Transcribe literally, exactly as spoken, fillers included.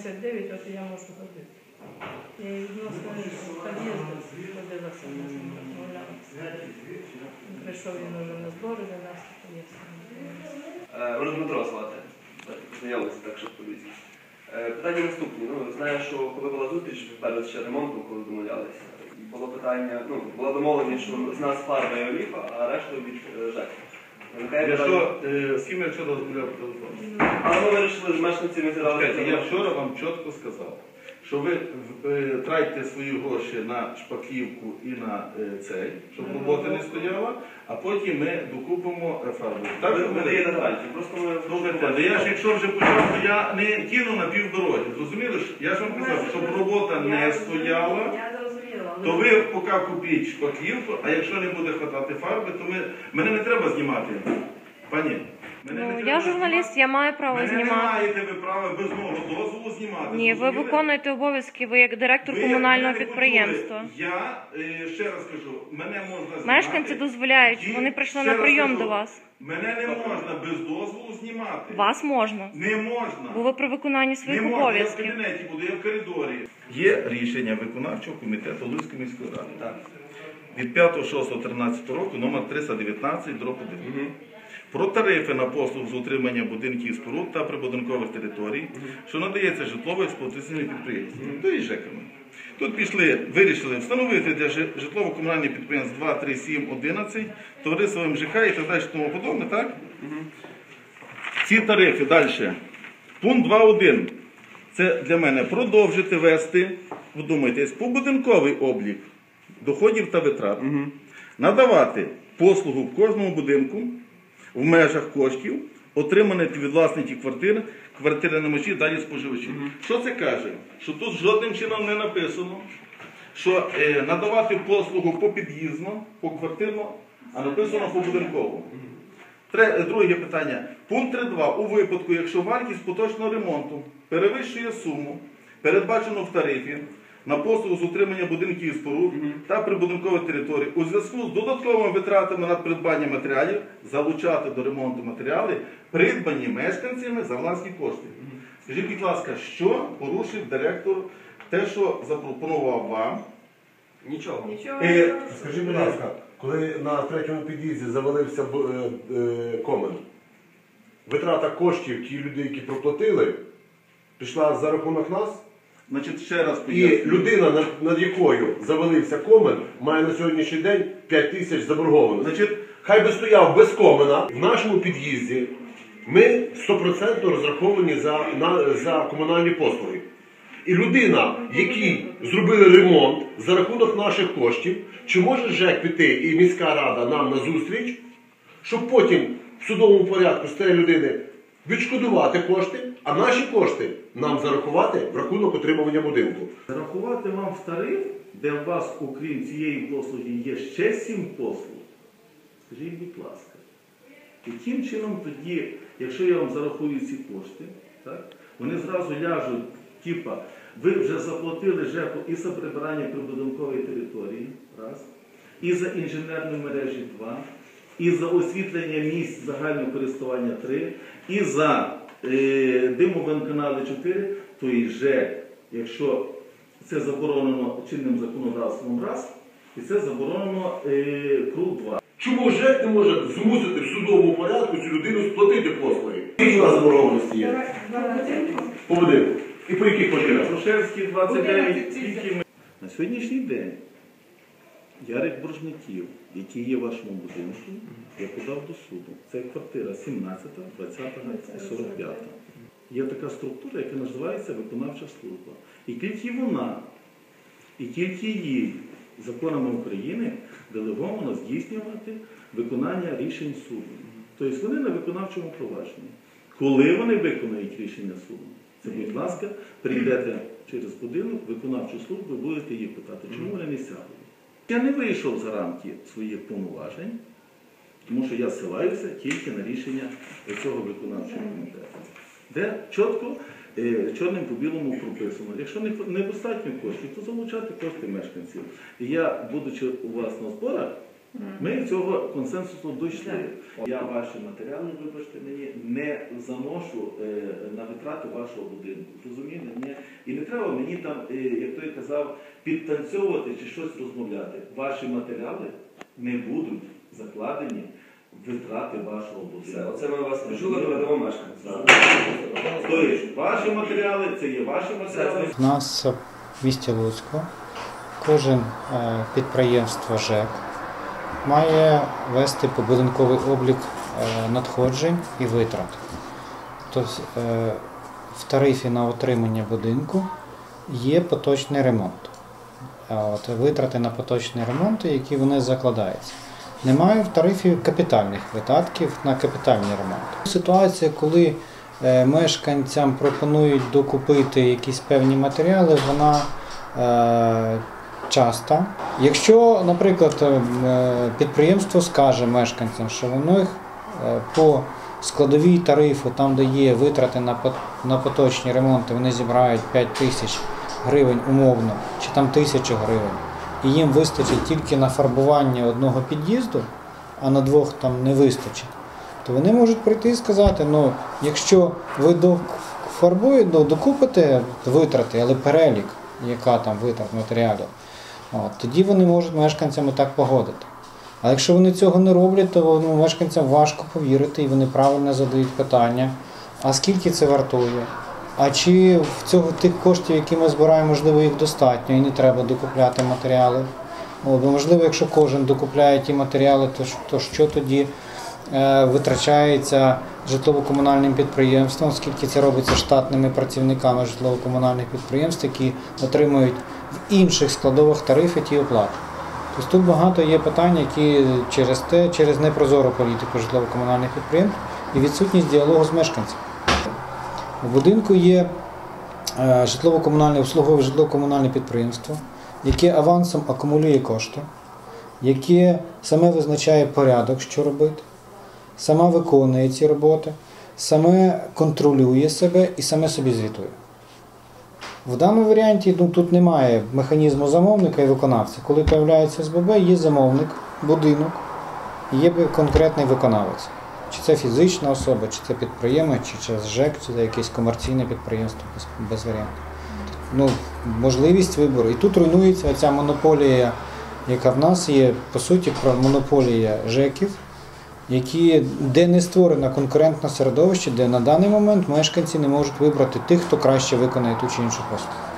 сімдесят дев'ять, от я можу ходити. Я відносно під'їзду подивилася, ми з ним розмовлялися. Прийшов він уже на збори до нас, поїхав. Олег Дмитро звати. Познайомилися так, щоб по-людськи. Питання наступні. Ну, знаю, що коли була зустріч, перед ще ремонтом, коли домовлялися, було питання, ну, була домовленість, що з нас фарба і оліфа, а решту від ЖЕК. Якщо, з ким я вчора розмовляв по телефону? Але ми вирішили з мешканцями зіграти. Я вчора вам чітко сказав, що ви тратите свої гроші на шпаклівку і на цей, щоб робота не стояла, а потім ми докупимо фарбу. Так, ви даєте гарантію. Просто ми... Слухайте, я ж якщо вже почав, то я не кину на півдороги. Зрозуміли? Я ж вам казав, щоб робота не стояла, то ви поки купіть шпаклівку, а якщо не буде хватати фарби, то ми... мене не треба знімати. Пані, ну, я журналіст, я маю право мене знімати. Мене не маєте ви права без мого дозволу знімати. Ні, ви виконуєте обов'язки, ви як директор ви комунального підприємства. Я, ще раз кажу, мене можна знімати. Мешканці дозволяють, вони прийшли на прийом кажу, до вас. Мене не можна без дозволу знімати. Вас можна. Не можна. Бо ви при виконанні своїх не обов'язків. Я в кабінеті буду, я в коридорі. Є рішення виконавчого комітету Луцької міської ради. Так. Від п'ятого шостого тринадцятого року, номер триста дев'ятнадцять, дроб один. Угу. Про тарифи на послуг з утримання будинків і споруд та прибудинкових територій, що надається житлово-експлуатаційним підприємствам, то і ЖЕКами. Тут пішли, вирішили встановити для житлово-комунальних підприємств два, три, сім, одинадцять, товариство ем же ка і так далі, тому подобне, так? Ці тарифи далі. Пункт два один. Це для мене продовжити вести, вдумайтесь, побудинковий облік доходів та витрат, надавати послугу в кожному будинку, в межах коштів, отриманих від власників квартир, квартирнаймачів, далі споживачів. Mm-hmm. Що це каже? Що тут жодним чином не написано, що е, надавати послугу попід'їзно, поквартирно, а написано побудинково. Mm-hmm. Друге питання. Пункт три два. У випадку, якщо вартість поточного ремонту перевищує суму, передбачену в тарифі, на послугу з утримання будинків і споруд mm-hmm. та прибудинкових територій у зв'язку з додатковими витратами на придбання матеріалів залучати до ремонту матеріали, придбані мешканцями за власні кошти. Mm-hmm. Скажіть, будь ласка, що порушив директор те, що запропонував вам? Нічого. Нічого. Е, скажіть, будь ласка, коли на третьому під'їзді завалився е, е, комен, витрата коштів ті люди, які проплатили, пішла за рахунок нас? Значить, ще раз і людина, над, над якою завалився комен, має на сьогоднішній день п'ять тисяч заборгованості. Значить, хай би стояв без комена, в нашому під'їзді ми сто відсотків розраховані за, на, за комунальні послуги. І людина, якій зробили ремонт за рахунок наших коштів, чи може ЖЕК піти і міська рада нам на зустріч, щоб потім в судовому порядку з тієї людини відшкодувати кошти, а наші кошти нам зарахувати в рахунок отримування будинку. Зарахувати вам в тариф, де у вас, окрім цієї послуги, є ще сім послуг. Скажіть, будь ласка, яким чином тоді, якщо я вам зарахую ці кошти, так, вони зразу ляжуть, типа, ви вже заплатили ЖЕКу і за прибирання прибудинкової території, раз, і за інженерні мережі, два, і за освітлення місць загального користування три, і за е, димоводоканали чотири, то і ЖЕК, якщо це заборонено чинним законодавством раз, і це заборонено е, круг два. Чому ЖЕК не може змусити в судовому порядку цю людину сплатити послуги? Які у нас заборгованості є? По будинку. І по яких квартирах? Грушевський, двадцять дев'ять, тільки ми. На сьогоднішній день Ярик Боржників, який є в вашому будинку, я подав до суду. Це квартира сімнадцята, двадцята і сорок п'ята. Є така структура, яка називається виконавча служба. І тільки вона, і тільки їй законами України делеговано здійснювати виконання рішень суду. Тобто вони на виконавчому провадженні. Коли вони виконують рішення суду, це, будь ласка, прийдете через будинок, виконавчу службу і будете її питати, чому вони не сягли. Я не вийшов за рамки своїх повноважень, тому що я ссилаюся тільки на рішення цього виконавчого комітету, де чітко, чорним по білому прописано. Якщо недостатньо коштів, то залучати кошти мешканців. І я, будучи у вас на зборах, Ми цього консенсусу дійшли. Я ваші матеріали, вибачте мені, не заношу е, на витрати вашого будинку. Розумієте? Ні. І не треба мені там, е, як той казав, підтанцьовувати чи щось розмовляти. Ваші матеріали не будуть закладені в витрати вашого Все, будинку. оце ми вас почули, передамо мешканцям. Тобто, ваші матеріали, це є ваші матеріали. У нас в місті Луцьку кожен е, підприємство ЖЕК має вести побудинковий облік е, надходжень і витрат. Тобто е, в тарифі на отримання будинку є поточний ремонт. А от витрати на поточний ремонт, які вони закладаються. Немає в тарифі капітальних видатків на капітальний ремонт. Ситуація, коли е, мешканцям пропонують докупити якісь певні матеріали, вона е, часто. Якщо, наприклад, е, підприємство скаже мешканцям, що воно їх е, по складовій тарифу, там де є витрати на, на поточні ремонти, вони зібрають п'ять тисяч гривень умовно, чи там тисячу гривень, і їм вистачить тільки на фарбування одного під'їзду, а на двох там не вистачить, то вони можуть прийти і сказати, ну, якщо ви фарбуєте, ну, докупите витрати, але перелік, яка там витрат матеріалів, от, тоді вони можуть мешканцями так погодити. А якщо вони цього не роблять, то ну, мешканцям важко повірити, і вони правильно задають питання, а скільки це вартує? А чи в цього тих коштів, які ми збираємо, можливо, їх достатньо і не треба докупляти матеріали? О, бо можливо, якщо кожен докупляє ті матеріали, то, то що тоді е, витрачається житлово-комунальним підприємством, оскільки це робиться штатними працівниками житлово-комунальних підприємств, які отримують в інших складових тарифи ті оплати. Тобто тут багато є питань, які через те, через непрозору політику житлово-комунальних підприємств і відсутність діалогу з мешканцями. У будинку є житлово-комунальне, обслуговує житлово-комунальне підприємство, яке авансом акумулює кошти, яке саме визначає порядок, що робити, саме виконує ці роботи, саме контролює себе і саме собі звітує. В даному варіанті ну, тут немає механізму замовника і виконавця. Коли з'являється СББ, є замовник, будинок, є конкретний виконавець. Чи це фізична особа, чи це підприємець, чи це ЖЕК, чи це якесь комерційне підприємство, без, без варіантів. Ну, можливість вибору. І тут руйнується ця монополія, яка в нас є, по суті, про монополія ЖЕКів, які, де не створено конкурентне середовище, де на даний момент мешканці не можуть вибрати тих, хто краще виконає ту чи іншу послугу.